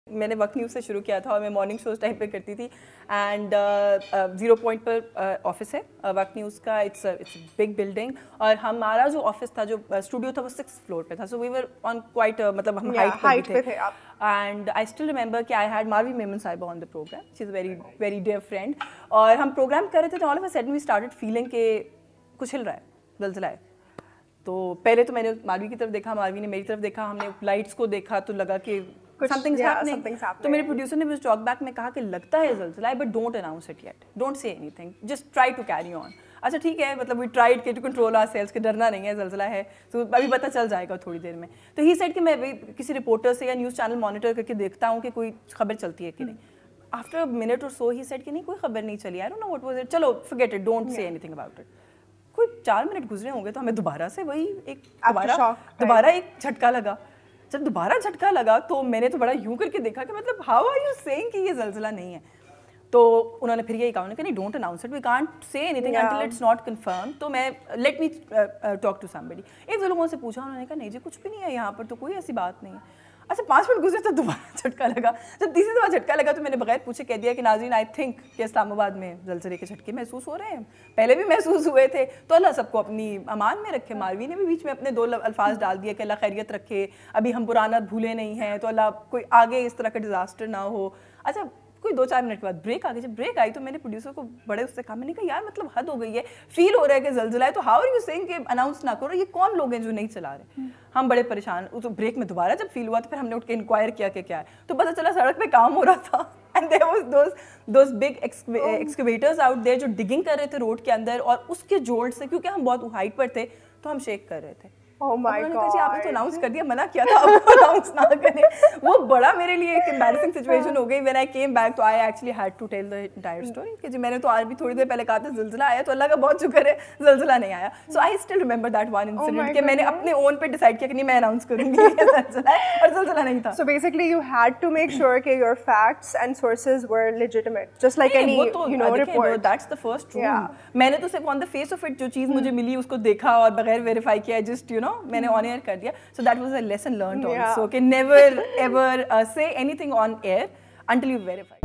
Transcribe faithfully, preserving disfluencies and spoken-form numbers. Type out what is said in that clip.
मैंने वक्त न्यूज़ से शुरू किया था और मैं मॉर्निंग शोज टाइम पे करती थी एंड ज़ीरो पॉइंट पर ऑफिस है वक्त न्यूज़ का। इट्स इट्स बिग बिल्डिंग और हमारा जो ऑफिस था, जो स्टूडियो था, वो सिक्स फ्लोर पे था। So we were on quite, मतलब हम हाइट yeah, पे थे, थे एंड आई स्टिल रिमेंबर कि I had Marvi Memon Sahiba on the programme. She is very very dear friend और हम प्रोग्राम कर रहे थे तो all of a sudden we started feeling के कुछ हिल रहा है, ज़लज़ला है। तो पहले तो मैंने मारवी की तरफ देखा, मारवी ने मेरी तरफ देखा, हमने लाइट्स को देखा तो लगा कि something's yeah, happening. something's happening. तो मेरे प्रोड्यूसर ने मुझे टॉक बैक में कहा कि लगता है ज़लज़ला है, but don't announce it yet, don't say anything, just try to carry on. अच्छा ठीक है, मतलब वी ट्राइड के टू कंट्रोल आवरसेल्व्स, के डरना नहीं है, ज़लज़ला है तो अभी पता चल जाएगा थोड़ी देर में। तो ही सेड कि मैं भी किसी रिपोर्टर से या न्यूज़ चैनल मॉनिटर करके देखता हूँ कि कोई खबर चलती है कि नहीं। आफ्टर अ मिनट और सो ही सेड कि नहीं, कोई खबर नहीं चली, I don't know what was it, चलो forget it, don't say anything about it. कोई चार मिनट गुजरे होंगे तो हमें दोबारा से वही एक दोबारा दोबारा एक झटका लगा। जब दोबारा झटका लगा तो मैंने तो बड़ा यूं करके देखा कि मतलब हाउ आर यू सेइंग कि ये ज़लज़ला नहीं है। तो उन्होंने फिर यही कहा, उन्होंने कहा नहीं, don't announce it, we can't say anything until it's not confirm. तो मैं let me talk to somebody. एक दो लोगों से पूछा, उन्होंने कहा नहीं जी कुछ भी नहीं है यहाँ पर, तो कोई ऐसी बात नहीं है। अच्छा पाँच मिनट गुजरे तो दोबारा झटका लगा। जब तीसरी दफा झटका लगा तो मैंने बगैर पूछे कह दिया कि नाज़रीन आई थिंक कि इस्लामाबाद में ज़लज़ले के झटके महसूस हो रहे हैं, पहले भी महसूस हुए थे, तो अल्लाह सबको अपनी अमान में रखे। मारवी ने भी बीच में अपने दो अल्फाज डाल दिए कि अल्लाह खैरियत रखे, अभी हम पुराना भूले नहीं हैं, तो अल्लाह कोई आगे इस तरह का डिज़ास्टर ना हो। अच्छा कोई दो चार मिनट के बाद ब्रेक आ गई। जब ब्रेक आई तो मैंने प्रोड्यूसर को बड़े उससे कहा, मैंने कहा यार मतलब हद हो गई है, फील हो रहा है कि ज़लज़ला है, तो हाउ आर यू सेइंग कि अनाउंस ना करो, ये कौन लोग हैं जो नहीं चला रहे। हम बड़े परेशान। तो ब्रेक में दोबारा जब फील हुआ तो फिर हमने उठ के इंक्वायर किया कि क्या है, तो पता चला सड़क पे काम हो रहा था and there was those those big excavators out there जो डिगिंग कर रहे थे रोड के अंदर, और उसके जोर से, क्योंकि हम बहुत हाइट पर थे तो हम शेक कर रहे थे। Oh my God. आपने तो अनाउंस कर दिया, मना किया था आपको अनाउंस ना करें। वो बड़ा मेरे लिए एक एम्बैरेसिंग सिचुएशन हो गई। व्हेन आई केम बैक तो I actually had to tell the entire story कि जी मैंने तो आज भी थोड़ी देर पहले कहा था ज़लज़ला आया, तो अल्लाह का बहुत शुक्र है ज़लज़ला नहीं आया। So I still remember that one incident कि मैंने अपने ओन पे डिसाइड किया कि नहीं मैं अनाउंस करूंगी ज़लज़ला है, और ज़लज़ला नहीं था। So basically you had to make sure कि your facts and sources were legitimate, just like any you know report. That's the first rule. मैंने तो सिर्फ on the face of it जो चीज़ मुझे मिली उसको देखा और बगैर वेरीफाई किया, जस्ट यू नो मैंने ऑन एयर कर दिया। So that was a lesson learned also. Okay, never ever uh, say anything on air until you verify.